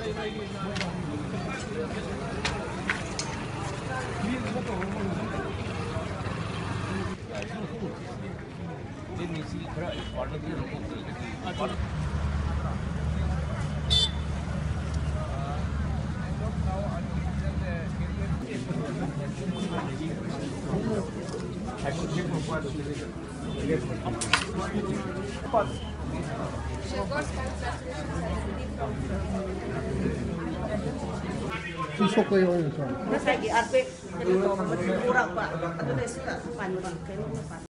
Susok ko yung ito. Mas lagi, arpe, kurang pa. Ano na isa, paano ba?